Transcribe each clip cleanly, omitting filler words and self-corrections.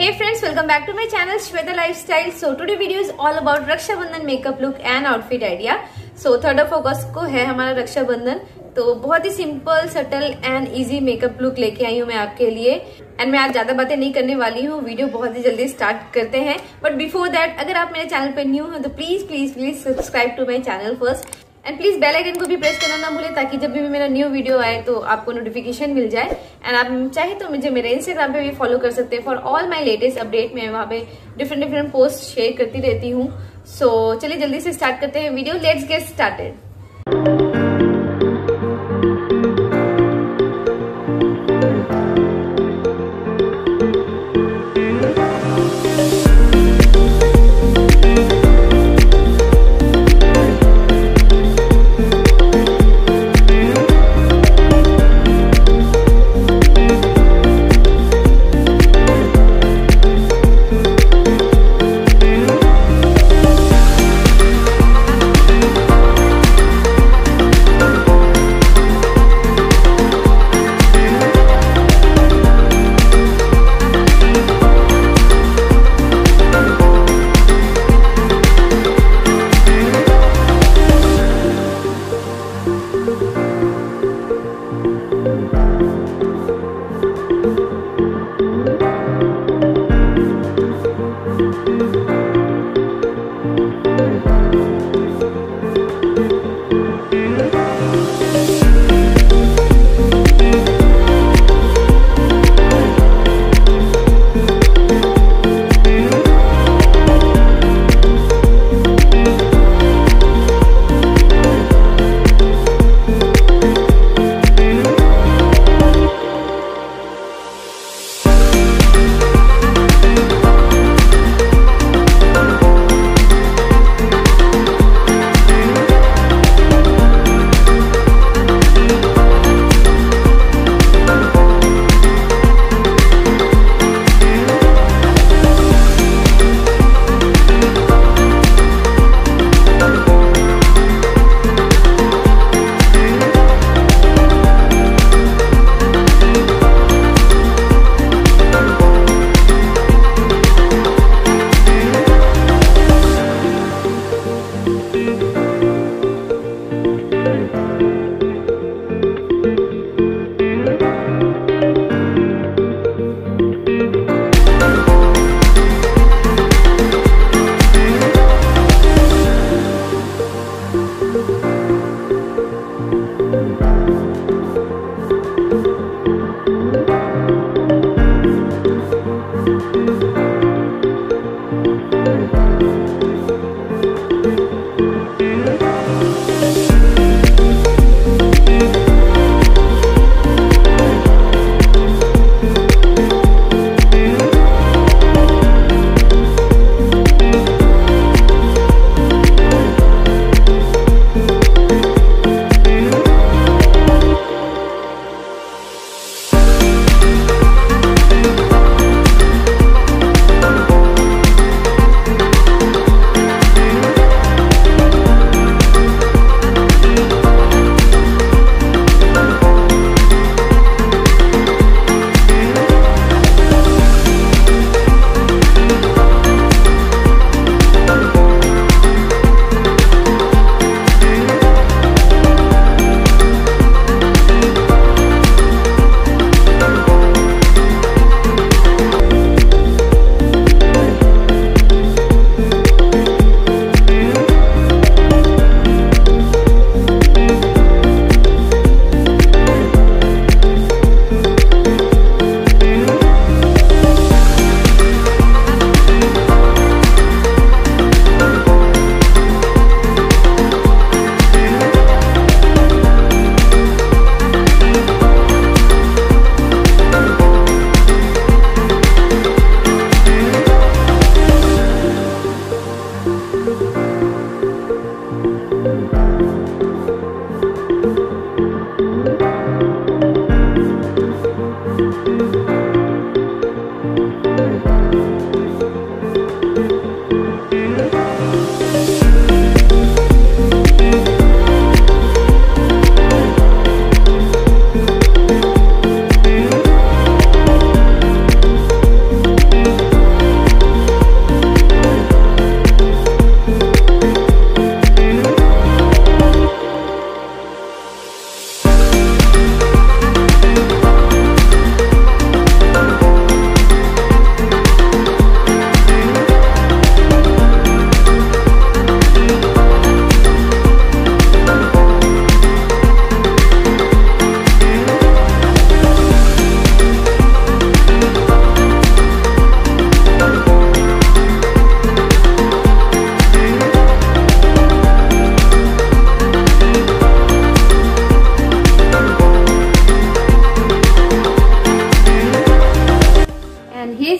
Hey friends, welcome back to my channel Shweta Lifestyle. So today video is all about Raksha Bandhan makeup look and outfit idea. So 3rd of August को है हमारा रक्षा बंधन. तो बहुत ही simple, subtle and easy makeup look लेके आई हूँ मैं आपके लिए. एंड मैं आज ज्यादा बातें नहीं करने वाली हूँ, वीडियो बहुत ही जल्दी स्टार्ट करते हैं. बट बिफोर दैट, अगर आप मेरे चैनल पर न्यू हैं तो please please please subscribe to my channel first. And please bell icon को भी प्रेस करना ना भूलें, ताकि जब भी मेरा न्यू वीडियो आए तो आपको नोटिफिकेशन मिल जाए. एंड आप चाहे तो मुझे मेरे इंस्टाग्राम पे भी फॉलो कर सकते हैं for all my latest update. मैं वहाँ पे डिफरेंट पोस्ट शेयर करती रहती हूँ. सो चलिए जल्दी से स्टार्ट करते हैं video. Let's get started.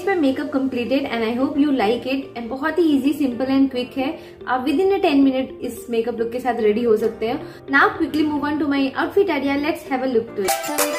Is my makeup completed and I hope you like it. And बहुत ही इजी, सिंपल एंड क्विक है। आप विद इन 10 मिनट इस मेकअप लुक के साथ रेडी हो सकते हैं। Now quickly move on to my outfit idea. Let's have a look to it.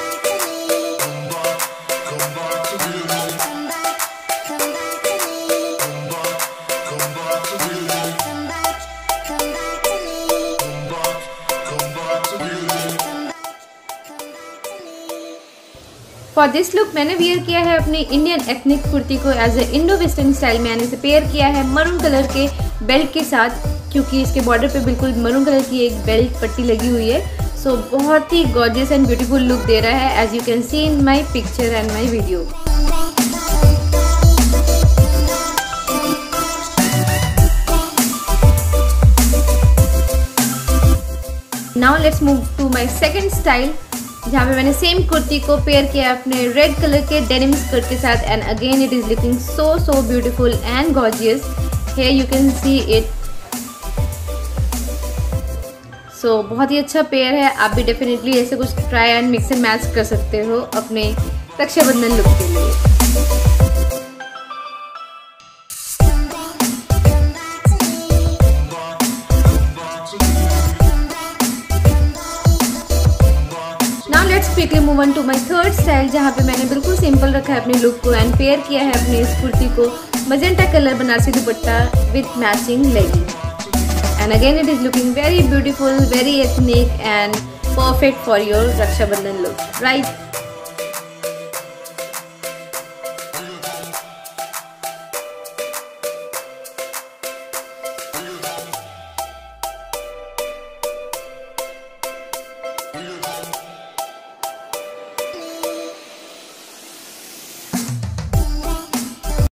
For this look मैंने वियर किया है अपनी इंडियन एथनिक कुर्ती को as a Indo western style में। मैंने इसे पेयर किया है मरून कलर के बेल्ट के साथ, क्योंकि इसके बॉर्डर पे बिल्कुल मरून कलर की एक बेल्ट पट्टी लगी हुई है। सो बहुत ही गॉर्जियस एंड ब्यूटीफुल लुक दे रहा है, as you can see in my picture and my video. Now let's move to my second style, जहाँ पे मैंने सेम कुर्ती को पेयर किया अपने रेड कलर के डेनिम स्कर्ट के साथ। And again it is looking so beautiful and gorgeous. Here you can see it. So बहुत ही अच्छा पेयर है। आप भी डेफिनेटली ऐसे कुछ try and mix and match कर सकते हो अपने रक्षाबंधन लुक के लिए। Quickly move on to my third style, जहाँ पे मैंने बिल्कुल सिंपल रखा है अपने लुक को एंड पेयर किया है अपनी इस कुर्ती को magenta colour Banarasi dupatta with matching legging. And again it is looking very beautiful, very ethnic and perfect for your Raksha Bandhan look, right?